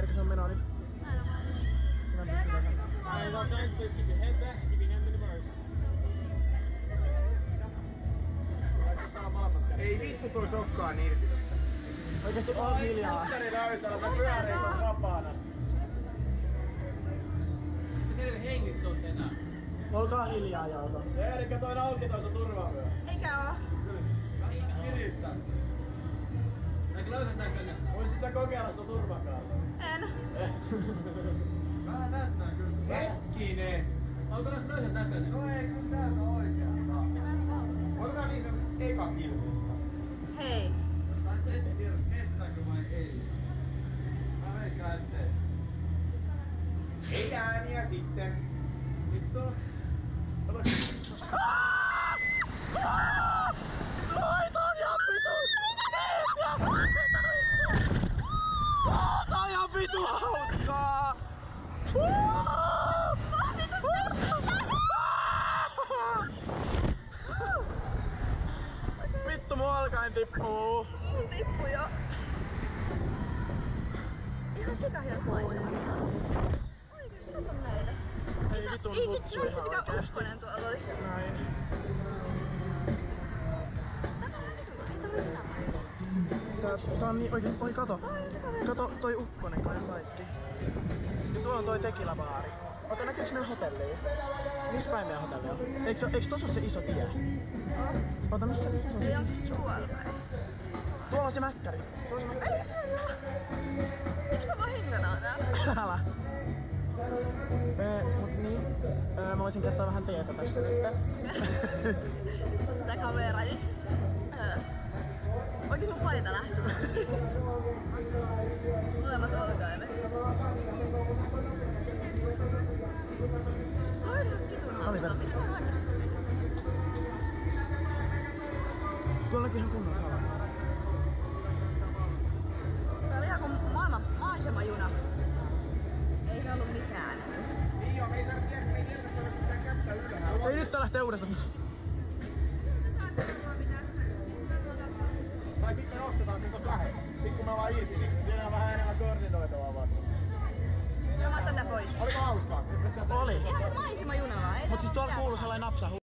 Mihinkä se on menoa nyt? Ei vittu toi sokkaan irti. Oikeesti oot hiljaa. Mittari löysällä, sä pyörii tossa vapaana. Mitä se hengit tuotte enää? Olkaa hiljaa, Jauko. Se Erikka toi auki tossa turvavyö. Eikä oo. Kiristää. Eikö löysät näköinen? Voisit sä kokeilla sitä turvakaarta? En. Vähän näyttää kyllä. Hetkinen. Onko löysät näköinen? No ei kun täältä oikein. Otetaan niin se eka kilpi. Hei. Tai en tiedä kestääkö vai ei. Mä veikkaan ettei. Ei ääniä sitten. Vittu. Noita on ihan vitu! Tää on ihan vitu hauskaa! Vittu mun alkaen tippuu! Mun tippu jo. Ihan sikahelpoisella. Oikeesti kato näitä. Ei vitun hutsu Vitsi ihan mikä oikeesti. ukkonen tuolla oli. Näin. Tämä on vittu, ei tarvitse mitään. Tää on niin oikeesti, oi kato. Ai, sikahelpoisella. Kato toi ukkonen kai kaikki. Ja tuolla on toi tekilabaari. Ota näkyykö meidän hotellia? Missä päin meidän hotelli on? Eiks tossa oo se iso tie? Ota missä on Ei se? onks tuolla päin? Tuolla on se mäkkäri. Tuolla on se mäkkäri. Ei se oo. Miks mä vahingonaan täällä? Älä. Mut niin. Mä voisin käyttää vähän teetä tässä nyt. Sitä kameraa. Oikein mun paita lähtee. Molemmat olkaimet. Toi on ihan vitun hauskaa. Mitä mä aikaisemmin? Tuolla näkyy ihan kunnon sala. Tää oli ihan kuin maailman maisemajuna. Ei se ollut mitään. Niin joo, me ei saa tiedä, me ei tiedä, että pitää kättää ylhäällä. Ei nyt tää lähtee uudestaan. Tai sitten me nostetaan sen tossa lähellä. Sitten kun me ollaan irti, niin siinä on vähän enemmän koordinoitavaa vasta. Sama tätä pois. Oliko hauskaa? Oli. Ihan maisemajuna vaan. Mut siis tuolla kuuluu sellainen napsa